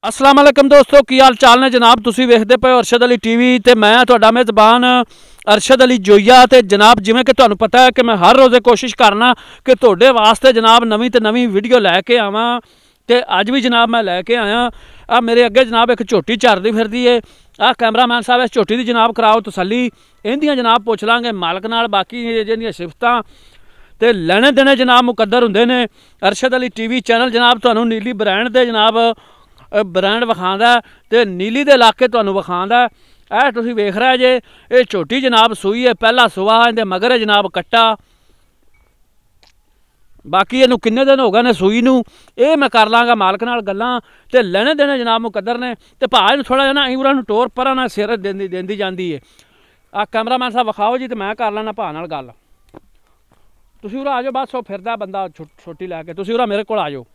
अस्सलाम वालेकुम दोस्तों, की हाल चाल ने जनाब। तुसी वेखदे पे अरशद अली टीवी ते मैं तुहाडा मेज़बान अरशद अली जोईया। ते जनाब जिवें कि तुहानूं पता है कि मैं हर रोज़े कोशिश करना कि तुहाडे वास्ते जनाब नवीं ते नवीं वीडियो लैके आवां। ते अज भी जनाब मैं लैके आया। आ मेरे अगे जनाब एक झोटी चरदी फिरदी है। आ कैमरामैन साहब इस झोटी की जनाब कराओ तसल्ली, इहदियां जनाब पुछ लांगे मालक नाल। बाकी जिहदियां सिफतां ते लेने देने जनाब मुकद्दर हुंदे ने। अरशद अली टीवी चैनल जनाब तुहानूं नीली ब्रांड दे जनाब ब्रांड विखांदा ते नीली दे इलाके तुहानूं विखांदा। ऐ तुसीं वेख रहे जे ये झोटी जनाब सूई है, पहला सुआ इहदे मगर है जनाब कट्टा। बाकी इहनूं किन्ने दिन हो गए ने सूई नूं, ये मैं कर लांगा मालक नाल गल्लां। ते लेने देने जनाब मुकद्दर ने। ते भाऽ इहनूं थोड़ा जिहा ना इंगरां नूं टोर परां ना सिर देंदी जांदी है। आ कैमरामैन साहब विखाओ जी, ते मैं कर लैना भाऽ नाल गल। तुसीं उरा आ जाओ, बस ओह फिरदा बंदा छोटी लैके, तुसीं उरा मेरे कोल आ जाओ।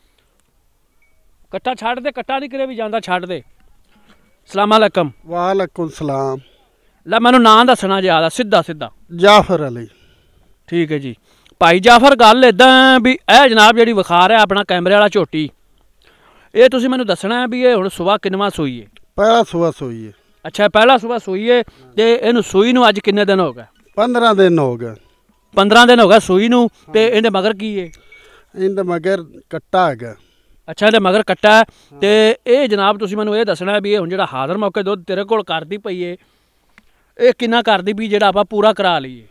कट्टा छड्ड दे, कट्टा नहीं किरे भी जांदा, छड्ड दे। सलाम अलैकुम। वालेकुम सलाम। लै मैनूं नां दसना जिਆਦਾ सीधा सीधा। जाफर अली। ठीक है जी भाई जाफर। गल इदां भी यह जनाब जी विखा रहा अपना कैमरे वाला झोटी, ये तुसीं मैनूं दसना है भी ये हुण सुबह किन्नवां सूई है? पहला सुबह सूई है। अच्छा पहला सुबह सूई है। ते इहनूं सूई नूं अज किन्ने दिन हो गए? 15 दिन हो गए। 15 दिन हो गए सूई नूं। ते इहदे मगर की है? इहदे मगर कट्टा है। अच्छा इहदे मगर कट्टा है। ते ये जनाब तुसीं मैनूं ये दसना है भी हुण जिहड़ा हाज़र मौके दुध तेरे कोल करदी पई है, ये किन्ना करदी पई जिहड़ा आपां पूरा करा लईए?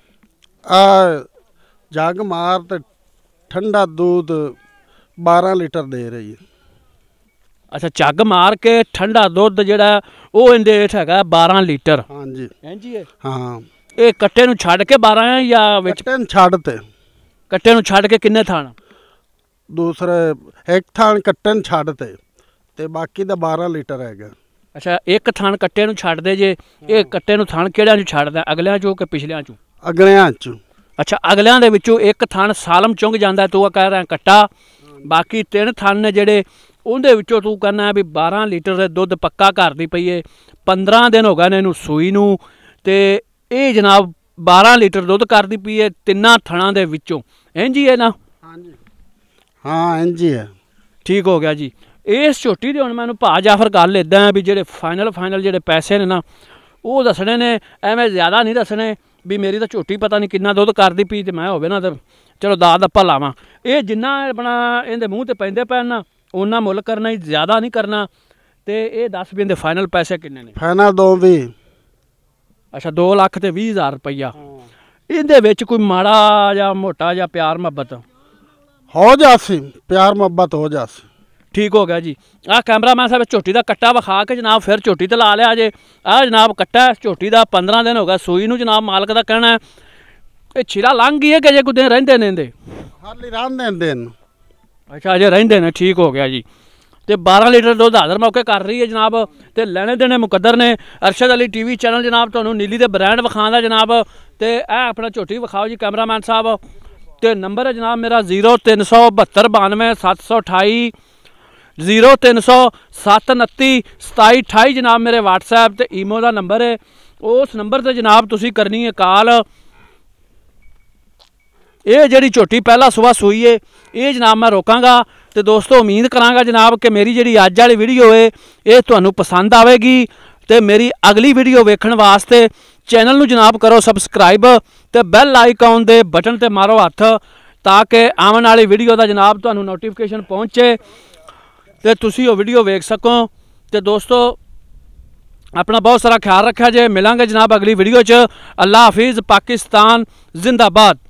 जग मार ते ठंडा दूध 12 लीटर दे रही है। अच्छा जग मार के ठंडा दुध जिहड़ा वो इहदे हेठ हैगा 12 लीटर। हाँ जी इंज ही है। हाँ ये कट्टे नूं छड्ड के 12 है या विच? कट्टे नूं छड्ड ते। कट्टे नूं छड्ड के किन्ने थान? दूसरे एक थान कट्टे नूं छड्ड ते बाकी दा 12 लीटर हैगा। अच्छा एक थान कट्टे नूं छड्ड दे जे, ये कट्टे नूं थान किहड़ियां चों छड्डदा, अगलियां चों कि पिछलियां चों? अगलियां चों। अच्छा अगलियां दे विचों एक थान सालम चुंग जांदा, तू कह रहा कट्टा। बाकी 3 थान ने जिहड़े उहदे विचों तू कहना भी 12 लीटर दे दुध पक्का करदी पई है। 15 दिन हो गए ने इहनूं सूई नूं ते ये जनाब 12 लीटर दुध करदी पई है 3 थणां दे विचों। इंज ही है ना? हाँ जी हाँ इंज ही है। ठीक हो गया जी। इस झोटी दे हुण मैनूं भाऽ जाफर गल इदां है भी जिहड़े फाइनल जिहड़े पैसे ने ना वो दसने ने, एवें ज़्यादा नहीं दसने भी मेरी तो झोटी पता नहीं किन्ना दुध करदी पई ते मैं होवे ना तो चलो दाद दा भला वां। ये जिन्ना अपना इहदे मूँह ते पैंदे पैन ना उन्ना मुल करना ही, ज़्यादा नहीं करना। ते ये दस भी इहदे फाइनल पैसे किन्ने ने? फाइनल 220। अच्छा 2,20,000 रुपया। इहदे विच कोई माड़ा या मोटा या प्यार मुहब्बत हो जासी? प्यार मुहब्बत हो जासी। ठीक हो गया जी। आ कैमरामैन साहब झोटी का कट्टा विखा के जनाब फिर झोटी ते ला लिया जे। आ जनाब कट्टा है झोटी का, 15 दिन हो गया सूई नूं। जनाब मालक का कहना है ये छिरा लंघ गई है कि अजे कुछ दिन रहिंदे ने? हाली रहिंदे दिन। अच्छा अजे रहिंदे ने। ठीक हो गया जी। तो 12 लीटर दुध हाज़र मौके कर रही है जनाब। तो लेने देने मुकद्दर ने। अरशद अली टीवी चैनल जनाब तुहानूं नीली दे ब्रांड विखांदा जनाब। तो यह अपना झोटी विखाओ जी कैमरामैन साहब। तो नंबर है जनाब मेरा 0372 728 0307 2728 जनाब मेरे व्हाट्सएप ते ईमो का नंबर है। उस नंबर से जनाब तुसी करनी है कॉल। ये जिहड़ी झोटी पहला सुबह सूई है ये जनाब मैं रोकांगा। तो दोस्तों उम्मीद करांगा जनाब कि मेरी जिहड़ी अज वाली वीडियो है ये तुहानूं पसंद आवेगी। तो मेरी अगली वीडियो वेखण वास्ते चैनल नूं जनाब करो सबसक्राइब ते बैल आइकॉन दे बटन ते मारो हत्थ ताकि आने वाली वीडियो का जनाब तुहानूं नोटिफिकेशन पहुँचे तो तुसी वो वीडियो वेख सको। तो दोस्तों अपना बहुत सारा ख्याल रखा जे। मिलांगे जनाब अगली वीडियो च। अल्लाह हाफिज़। पाकिस्तान जिंदाबाद।